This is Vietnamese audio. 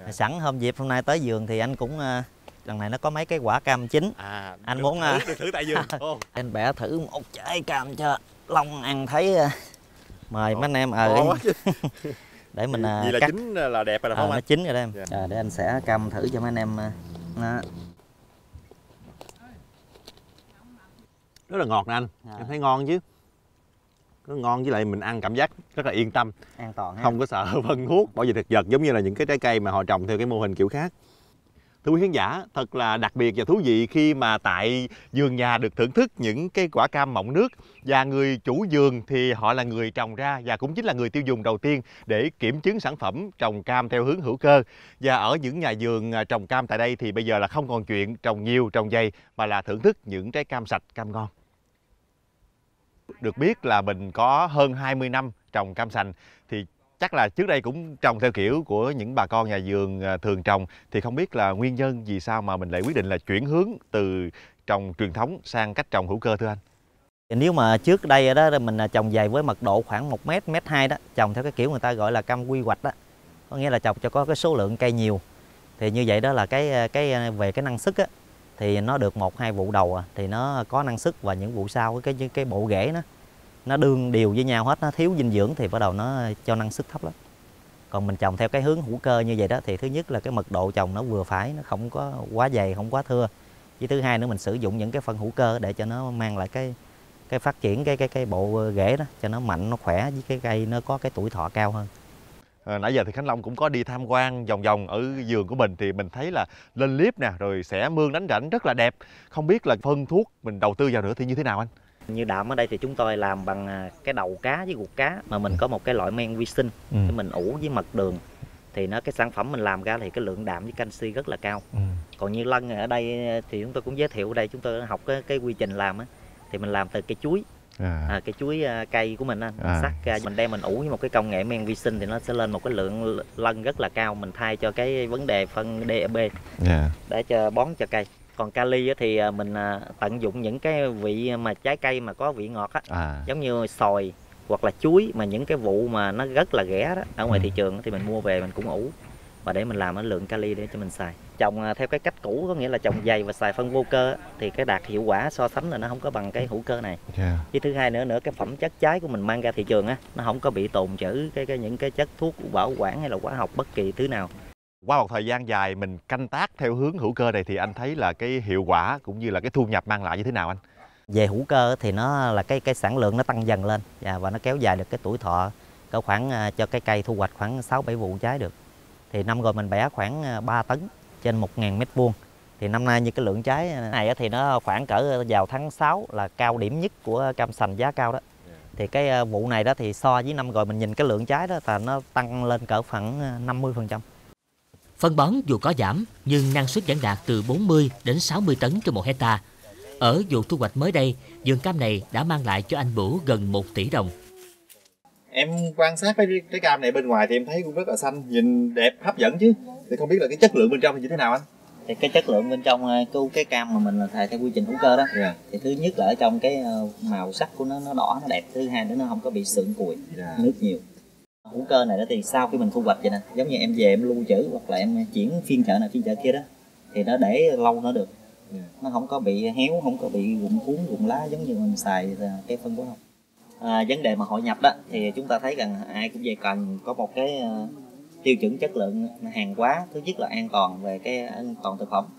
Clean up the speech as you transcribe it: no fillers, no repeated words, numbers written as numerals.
Sẵn hôm dịp hôm nay tới vườn thì anh cũng lần này nó có mấy cái quả cam chín. Anh muốn được thử tại vườn. Anh bẻ thử một trái cam cho Long ăn thấy. Mời mấy anh em để mình vì là cắt. chín là đẹp rồi, không nó anh? chín rồi đó em. Để anh sẽ cam thử cho mấy anh em. Đó. Rất là ngọt nè anh. Em thấy ngon chứ. Nó ngon, với lại mình ăn cảm giác rất là yên tâm, an toàn, không có sợ phân thuốc bảo vệ thực vật giống như là những cái trái cây mà họ trồng theo cái mô hình kiểu khác. Thưa quý khán giả, thật là đặc biệt và thú vị khi mà tại vườn nhà được thưởng thức những cái quả cam mọng nước, và người chủ vườn thì họ là người trồng ra và cũng chính là người tiêu dùng đầu tiên để kiểm chứng sản phẩm trồng cam theo hướng hữu cơ. Và ở những nhà vườn trồng cam tại đây thì bây giờ là không còn chuyện trồng nhiều trồng dày, mà là thưởng thức những trái cam sạch, cam ngon. Được biết là mình có hơn 20 năm trồng cam sành, thì chắc là trước đây cũng trồng theo kiểu của những bà con nhà vườn thường trồng. Thì không biết là nguyên nhân vì sao mà mình lại quyết định là chuyển hướng từ trồng truyền thống sang cách trồng hữu cơ thưa anh? Nếu mà trước đây đó mình trồng dày với mật độ khoảng 1 mét, 1,2 m đó, trồng theo cái kiểu người ta gọi là cam quy hoạch đó, có nghĩa là trồng cho có cái số lượng cây nhiều. Thì như vậy đó là cái về cái năng suất á, thì nó được 1-2 vụ đầu thì nó có năng suất, và những vụ sau cái bộ rễ nó đương đều với nhau hết, nó thiếu dinh dưỡng thì bắt đầu nó cho năng suất thấp lắm. Còn mình trồng theo cái hướng hữu cơ như vậy đó thì thứ nhất là cái mật độ trồng nó vừa phải, nó không có quá dày, không quá thưa. Với thứ hai nữa mình sử dụng những cái phân hữu cơ để cho nó mang lại cái phát triển cái bộ rễ đó cho nó mạnh, nó khỏe, với cái cây nó có cái tuổi thọ cao hơn. Nãy giờ thì Khánh Long cũng có đi tham quan vòng vòng ở vườn của mình, thì mình thấy là lên liếp nè, rồi xẻ mương đánh rãnh rất là đẹp. Không biết là phân thuốc mình đầu tư vào nữa thì như thế nào anh? Như đạm ở đây thì chúng tôi làm bằng cái đầu cá với ruột cá, mà mình có một cái loại men vi sinh để mình ủ với mật đường, thì cái sản phẩm mình làm ra thì cái lượng đạm với canxi rất là cao. Còn như lân ở đây thì chúng tôi cũng giới thiệu ở đây, chúng tôi học cái quy trình làm thì mình làm từ cây chuối. Cái chuối cây của mình sắc ra, mình đem mình ủ với một cái công nghệ men vi sinh thì nó sẽ lên một cái lượng lân rất là cao, mình thay cho cái vấn đề phân DAP để cho bón cho cây. Còn kali thì mình tận dụng những cái vị mà trái cây mà có vị ngọt giống như xoài hoặc là chuối, mà những cái vụ mà nó rất là rẻ đó ở ngoài thị trường thì mình mua về mình cũng ủ, và để mình làm cái lượng kali để cho mình xài. Trồng theo cái cách cũ, có nghĩa là trồng dày và xài phân vô cơ thì cái đạt hiệu quả so sánh là nó không có bằng cái hữu cơ này. Với thứ hai nữa cái phẩm chất trái của mình mang ra thị trường nó không có bị tồn trữ những cái chất thuốc bảo quản hay là hóa học bất kỳ thứ nào. Qua một thời gian dài mình canh tác theo hướng hữu cơ này thì anh thấy là cái hiệu quả cũng như là cái thu nhập mang lại như thế nào anh? Về hữu cơ thì nó là cái sản lượng nó tăng dần lên, và nó kéo dài được cái tuổi thọ, có khoảng cho cái cây thu hoạch khoảng 6-7 vụ trái được. Thì năm rồi mình bẻ khoảng 3 tấn trên 1.000 m². Thì năm nay như cái lượng trái này thì nó khoảng cỡ vào tháng 6 là cao điểm nhất của cam sành giá cao đó. Thì cái vụ này đó thì so với năm rồi mình nhìn cái lượng trái đó là nó tăng lên cỡ khoảng 50%. Phân bón dù có giảm nhưng năng suất vẫn đạt từ 40 đến 60 tấn trên 1 hectare. Ở vụ thu hoạch mới đây, vườn cam này đã mang lại cho anh Bửu gần 1 tỷ đồng. Em quan sát cái cam này bên ngoài thì em thấy cũng rất là xanh, nhìn đẹp hấp dẫn chứ. Thì không biết là cái chất lượng bên trong thì như thế nào anh? Thì cái chất lượng bên trong cái cam mà mình là xài theo quy trình hữu cơ đó, thì thứ nhất là ở trong cái màu sắc của nó đỏ, nó đẹp. Thứ hai nữa nó không có bị sượng cùi, nước nhiều. Hữu cơ này đó thì sau khi mình thu hoạch vậy nè, giống như em về em lưu trữ hoặc là em chuyển phiên chợ này phiên chợ kia đó, thì nó để lâu nó được. Nó không có bị héo, không có bị rụng cuốn rụng lá giống như mình xài cái phân bón. Vấn đề mà hội nhập đó thì chúng ta thấy rằng ai cũng về cần có một cái tiêu chuẩn chất lượng hàng hóa, thứ nhất là an toàn về cái an toàn thực phẩm.